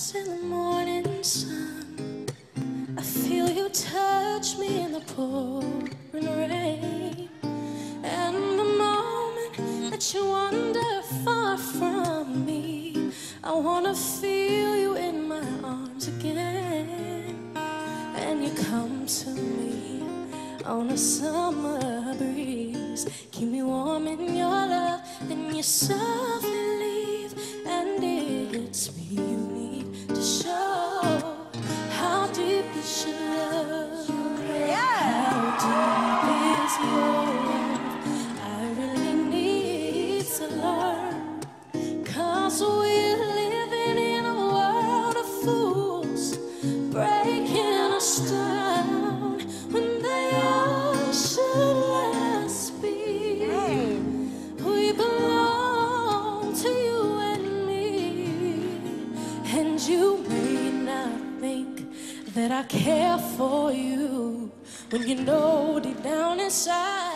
lost in the morning sun. I feel you touch me in the pouring rain. And the moment that you wander far from me, I wanna feel you in my arms again. And you come to me on a summer breeze, keep me warm in your love, then you softly leave. And it's me you need to show how deep is your love. How deep is your love? I really need to learn, 'cause we're living in a world of fools, breaking us down when they all should let us be. We belong to you and me, and you may not think that I care for you when you know deep down inside